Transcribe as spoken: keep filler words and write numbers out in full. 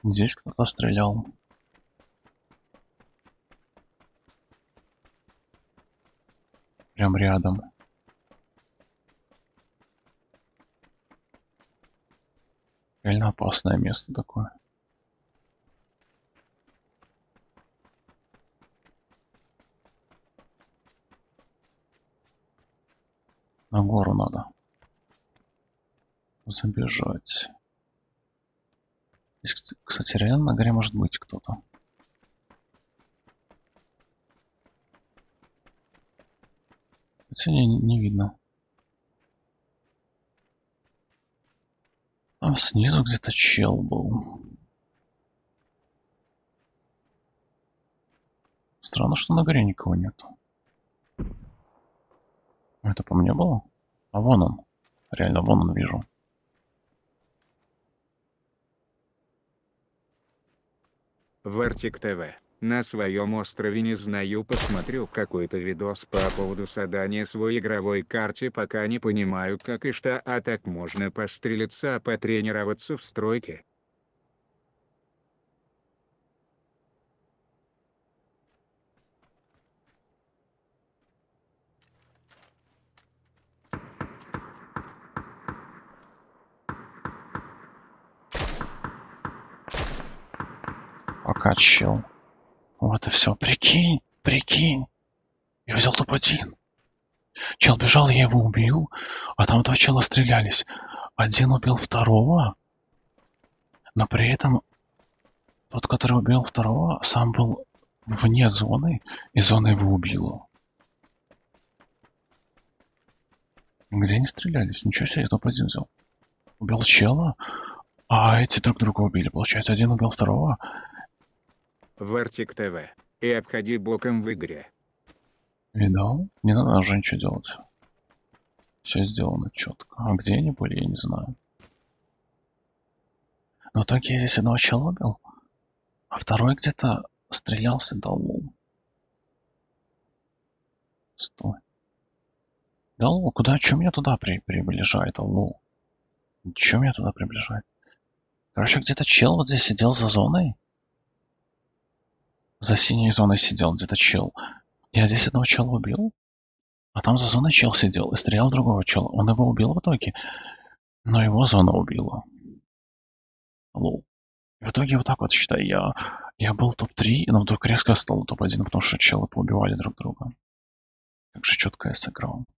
Здесь кто-то стрелял. Прям рядом. Реально опасное место такое. На гору надо забежать. Здесь, кстати, реально на горе может быть кто-то. Хотя не, не видно. Там снизу где-то чел был. Странно, что на горе никого нету. Это по мне было? А вон он. Реально, вон он вижу. Вертик ТВ. На своем острове не знаю, посмотрю какой-то видос по поводу создания своей игровой карте, пока не понимаю как и что, а так можно пострелиться, потренироваться в стройке. Пока чел. Вот и все. Прикинь, прикинь. Я взял топ-один. Чел бежал, я его убил. А там два чела стрелялись. Один убил второго. Но при этом тот, который убил второго, сам был вне зоны. И зона его убила. Где они стрелялись? Ничего себе, я топ-один взял. Убил чела, а эти друг друга убили. Получается, один убил второго. Вертик ТВ. И обходи боком в игре. Видал? Не надо уже ничего делать. Все сделано четко. А где они были, я не знаю. Но в итоге я здесь одного чела убил, а второй где-то стрелялся, дал лол. Стой. Да лол, куда? Чем меня туда при приближает, лол? Чем меня туда приближает? Короче, где-то чел вот здесь сидел за зоной. За синей зоной сидел где-то чел. Я здесь одного чела убил, а там за зоной чел сидел и стрелял другого чела. Он его убил в итоге, но его зона убила. Лол. В итоге вот так вот, считай, я, я был топ-три, но вдруг резко стал топ-один, потому что челы поубивали друг друга. Как же четко я сыграл.